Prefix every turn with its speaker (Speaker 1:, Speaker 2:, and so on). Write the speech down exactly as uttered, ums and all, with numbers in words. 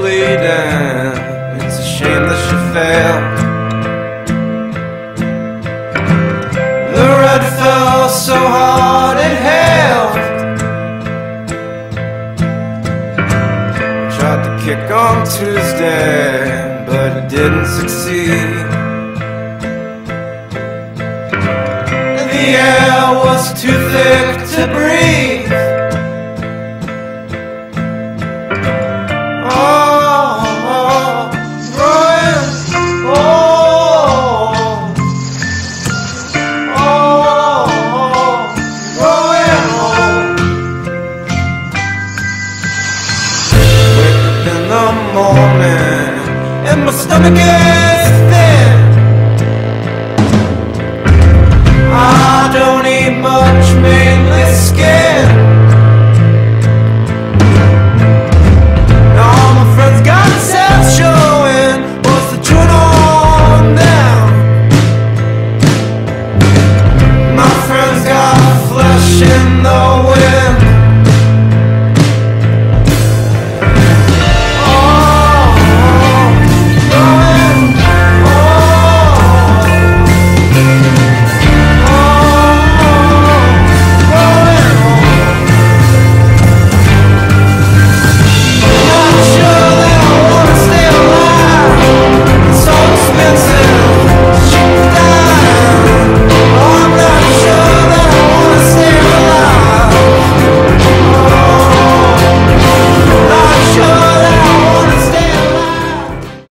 Speaker 1: bleeding. It's a shame that she failed. The red fell so hard it hailed. Tried to kick on Tuesday, but it didn't succeed. The air was too thick to breathe. Morning and my stomach ache.